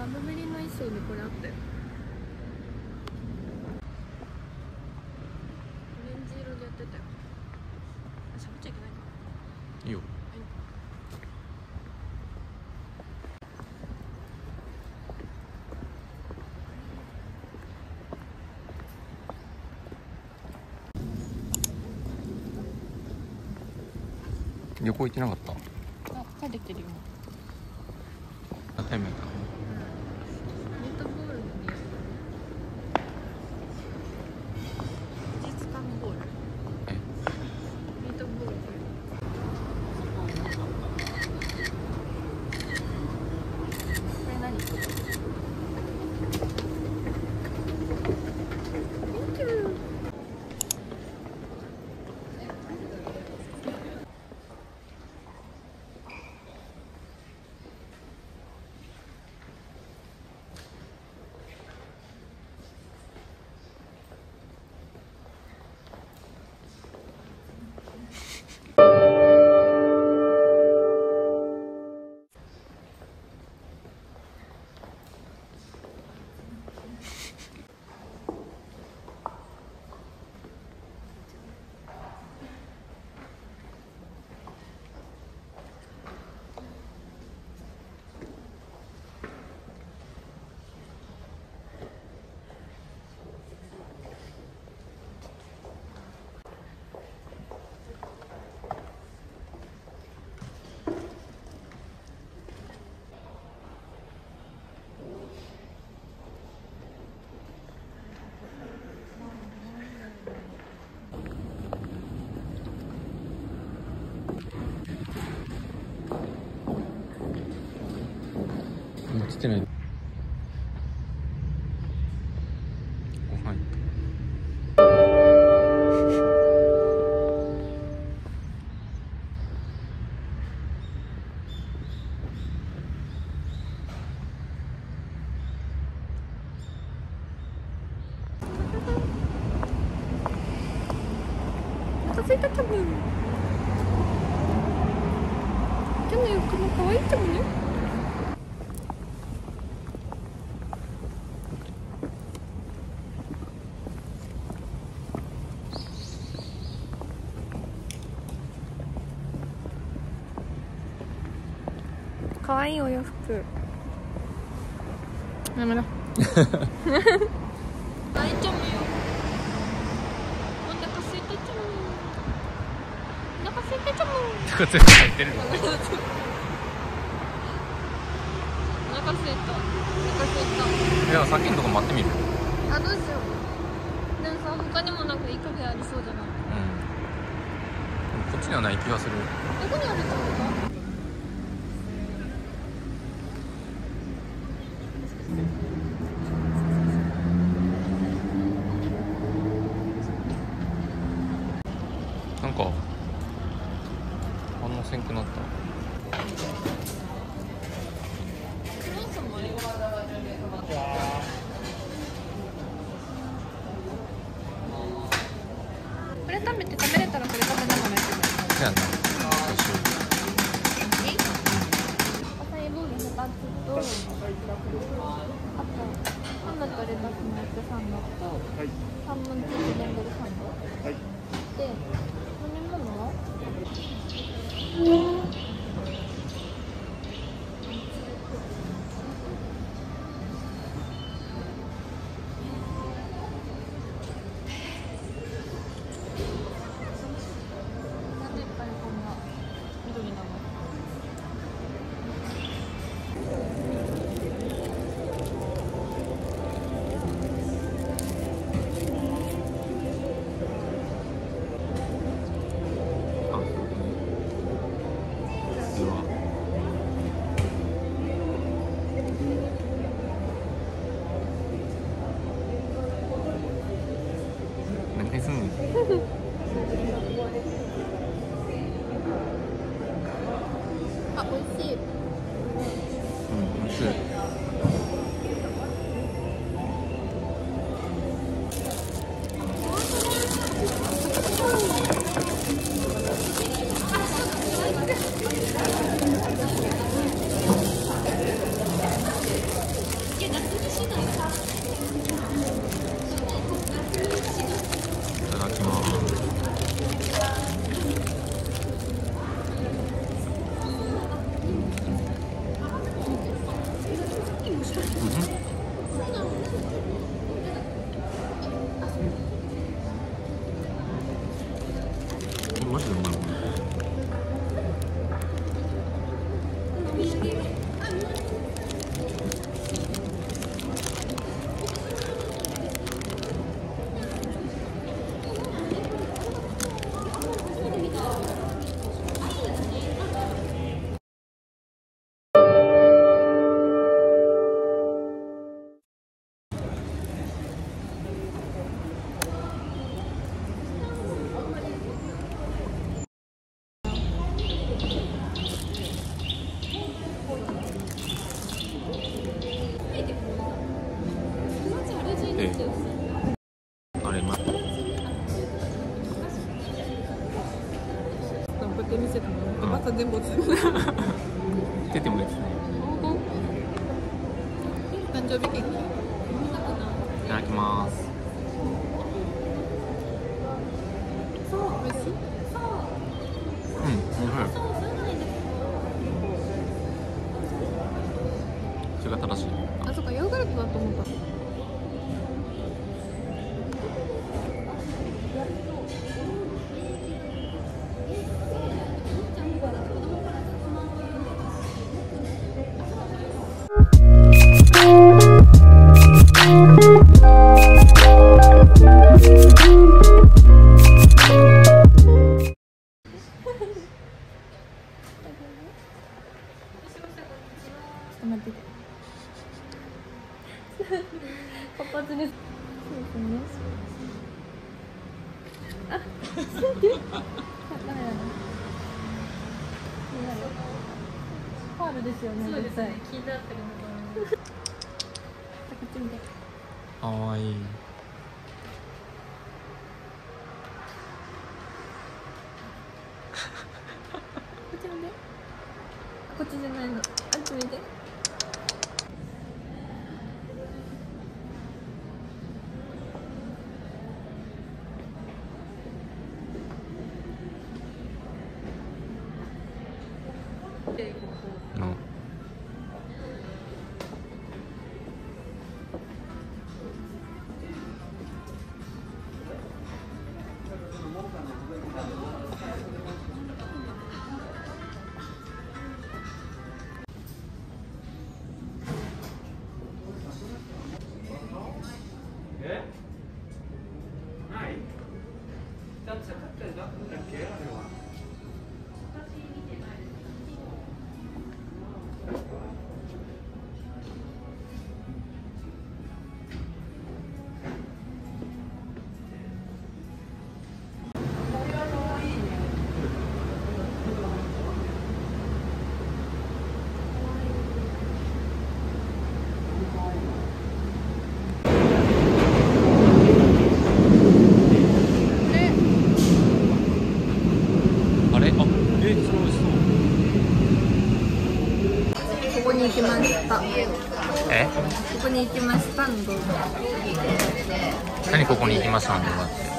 ラブベリーの衣装でこれあったよ。オレンジ色でやってたよ。喋っちゃいけないか。 いいよ。旅行行ってなかった？ あ、帰ってきてるよ。 何タイムやったの？ ミートボールの匂い。事実感ボール。 え？ ミートボール。これ何？ もうつってない。ご飯。 お腹すいたキャム。キャムよ、この可愛いキャムね。可愛いお洋服。やめろ。大ちゃむよ。お腹すいたちゃむ。お腹すいたちゃむ。 てか全部入ってるの？ お腹すいた。お腹すいた。 いや、さっきのとこ待ってみる。 あ、どうしよう。でもさ、他にもなんかいいカフェありそうじゃない？ うん。こっちにはない気がする。 どこにあると思うか？ なんか反応せんくなった。 これ食べれたらこれ食べながらやってもそうやんな。そうしよいい？アサイーボウル2つと、あとハムとレタスのやつサンドと、サーモンチーズベンドルサンド。で、飲み物は？なんでいっぱいこんな緑なの？ 手見せたのまた全部落ちてる。 出てもいいですね。 誕生日ケーキ。 いただきます。 そう、美味しい。 うん、おいしい。それが正しい。 あ、そっか、ヨーグルトだと思った。待ってて。活発です。そうですね。あ、ダメだな。ファールですよね。そうですね。聞いてあってるのかな。こっち見て。 かわいい。 こっち見て。こっちじゃないの。あっち見て。 の。あれ、あ、それ美味しそう。 ここに行きました。 え？ ここに行きましたんどうぞ。 何ここに行きましたんだって。